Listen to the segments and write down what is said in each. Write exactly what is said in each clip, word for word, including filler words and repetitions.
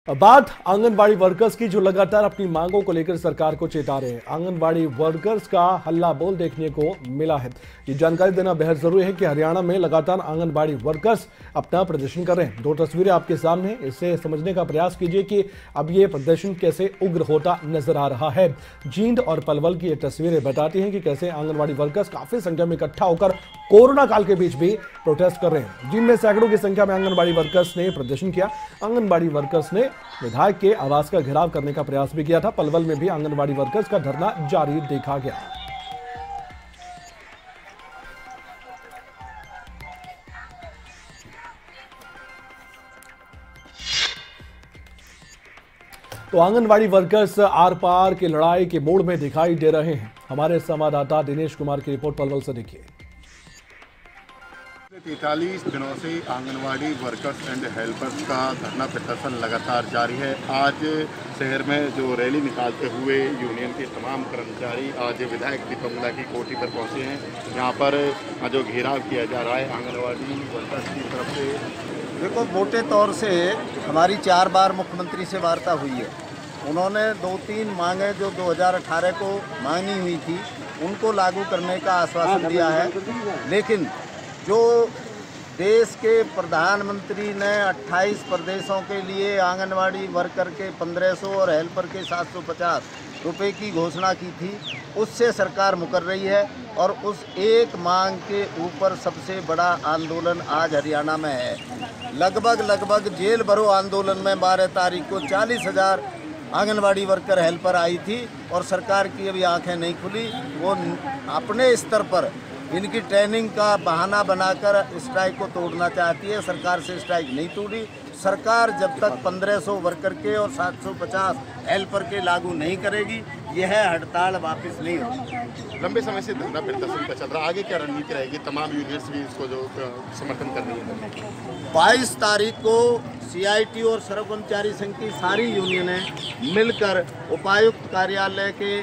बात आंगनबाड़ी वर्कर्स की, जो लगातार अपनी मांगों को लेकर सरकार को चेता रहे हैं। आंगनबाड़ी वर्कर्स का हल्ला बोल देखने को मिला है। ये जानकारी देना बेहद जरूरी है कि हरियाणा में लगातार आंगनबाड़ी वर्कर्स अपना प्रदर्शन कर रहे हैं। दो तस्वीरें आपके सामने, इससे समझने का प्रयास कीजिए कि अब ये प्रदर्शन कैसे उग्र होता नजर आ रहा है। जींद और पलवल की ये तस्वीरें बताती हैं कि कैसे आंगनबाड़ी वर्कर्स काफी संख्या में इकट्ठा होकर कोरोना काल के बीच भी प्रोटेस्ट कर रहे हैं। जींद में सैकड़ों की संख्या में आंगनबाड़ी वर्कर्स ने प्रदर्शन किया। आंगनबाड़ी वर्कर्स ने विधायक के आवास का घेराव करने का प्रयास भी किया था। पलवल में भी आंगनबाड़ी वर्कर्स का धरना जारी देखा गया। तो आंगनबाड़ी वर्कर्स आर पार की लड़ाई के मोड़ में दिखाई दे रहे हैं। हमारे संवाददाता दिनेश कुमार की रिपोर्ट पलवल से देखिए। तैंतालीस दिनों से आंगनवाड़ी वर्कर्स एंड हेल्पर्स का धरना प्रदर्शन लगातार जारी है। आज शहर में जो रैली निकालते हुए यूनियन के तमाम कर्मचारी आज विधायक दीपंगला की कोठी पर पहुंचे हैं। यहाँ पर जो घेराव किया जा रहा है आंगनवाड़ी वर्कर्स की तरफ से। देखो, मोटे तौर से हमारी चार बार मुख्यमंत्री से वार्ता हुई है। उन्होंने दो तीन मांगे जो दो हज़ार अठारह को मांगी हुई थी उनको लागू करने का आश्वासन दिया है, लेकिन जो देश के प्रधानमंत्री ने अट्ठाईस प्रदेशों के लिए आंगनवाड़ी वर्कर के पंद्रह सौ और हेल्पर के सात सौ पचास रुपए की घोषणा की थी, उससे सरकार मुकर रही है। और उस एक मांग के ऊपर सबसे बड़ा आंदोलन आज हरियाणा में है। लगभग लगभग जेल भरो आंदोलन में बारह तारीख को चालीस हजार आंगनवाड़ी वर्कर हेल्पर आई थी और सरकार की अभी आंखें नहीं खुली। वो अपने स्तर पर इनकी ट्रेनिंग का बहाना बनाकर स्ट्राइक को तोड़ना चाहती है। सरकार से स्ट्राइक नहीं तोड़ी। सरकार जब तक पंद्रह सौ वर्कर के और सात सौ पचास हेल्पर के लागू नहीं करेगी, यह हड़ताल वापस नहीं होगी। लंबे समय से धरना प्रदर्शन का चल रहा, आगे क्या रणनीति रहेगी? तमाम यूनियंस भी इसको जो समर्थन कर रही है। बाईस तारीख को सीआईटी और सर्व कर्मचारी संघ की सारी यूनियनें मिलकर उपायुक्त कार्यालय के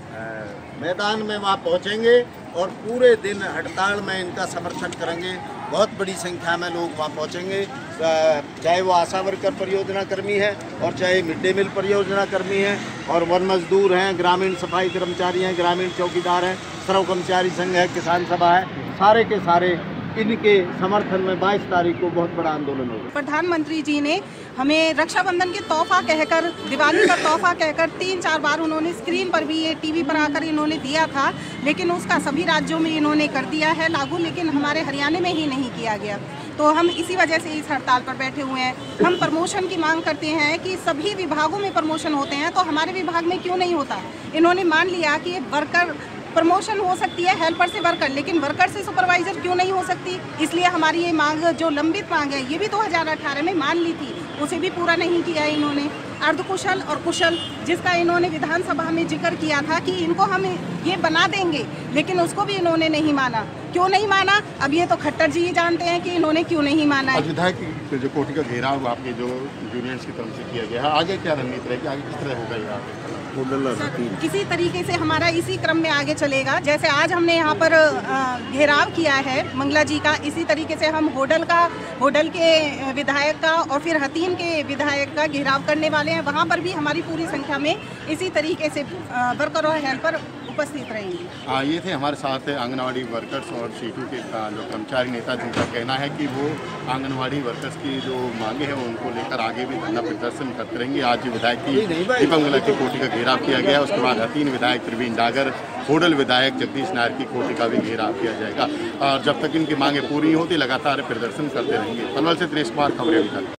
मैदान में वहाँ पहुँचेंगे और पूरे दिन हड़ताल में इनका समर्थन करेंगे। बहुत बड़ी संख्या में लोग वहाँ पहुँचेंगे, चाहे वो आशा वर्कर परियोजना कर्मी है और चाहे मिड डे मील परियोजना कर्मी है और वन मजदूर हैं, ग्रामीण सफाई कर्मचारी हैं, ग्रामीण चौकीदार हैं, सर्व कर्मचारी संघ है, किसान सभा है। सारे के सारे इनके समर्थन में बाईस तारीख को बहुत बड़ा आंदोलन होगा। प्रधानमंत्री जी ने हमें रक्षाबंधन के तोहफा कहकर, दिवाली का तोहफा कहकर तीन चार बार उन्होंने स्क्रीन पर भी, ये टीवी पर आकर इन्होंने दिया था, लेकिन उसका सभी राज्यों में इन्होंने कर दिया है लागू, लेकिन हमारे हरियाणा में ही नहीं किया गया। तो हम इसी वजह से इस हड़ताल पर बैठे हुए हैं। हम प्रमोशन की मांग करते हैं कि सभी विभागों में प्रमोशन होते हैं, तो हमारे विभाग में क्यों नहीं होता? इन्होंने मान लिया कि वर्कर प्रमोशन हो सकती है हेल्पर से वर्कर, लेकिन वर्कर से सुपरवाइजर क्यों नहीं हो सकती? इसलिए हमारी ये मांग, जो लंबित मांग है, ये भी दो हज़ार अठारह में मान ली थी, उसे भी पूरा नहीं किया है इन्होंने। अर्धकुशल और कुशल, जिसका इन्होंने विधानसभा में जिक्र किया था कि इनको हम ये बना देंगे, लेकिन उसको भी इन्होंने नहीं माना। क्यों नहीं माना? अब ये तो खट्टर जी ही जानते हैं कि इन्होंने क्यों नहीं माना है। विधायक जो कोठी का घेराव आपके जो यूनियंस की तरफ से किया गया है, आगे क्या रणनीति रहेगी? आगे किस तरह होगा ये आगे? किसी तरीके से हमारा इसी क्रम में आगे चलेगा। जैसे आज हमने यहाँ पर घेराव किया है मंगला जी का, इसी तरीके से हम होडल का, होडल के विधायक का और फिर हतीन के विधायक का घेराव करने वाले हैं। वहाँ पर भी हमारी पूरी संख्या में इसी तरीके से वर्कर और हेल्पर उपस्थित रहेंगे। हाँ, ये थे हमारे साथ आंगनवाड़ी वर्कर्स और सीटू के जो कर्मचारी नेता, जिनका कहना है कि वो आंगनवाड़ी वर्कर्स की जो मांगे हैं उनको लेकर आगे भी धरना प्रदर्शन करते रहेंगे। आज विधायक की दीपंगला की कोठी का घेराव किया गया, उसके बाद हतीन विधायक प्रवीण डागर, होडल विधायक जगदीश नायर की कोठी का भी घेराव किया जाएगा। और जब तक इनकी मांगे पूरी होती लगातार प्रदर्शन करते रहेंगे। पलवल से दिनेश कुमार, खबरें अभी तक।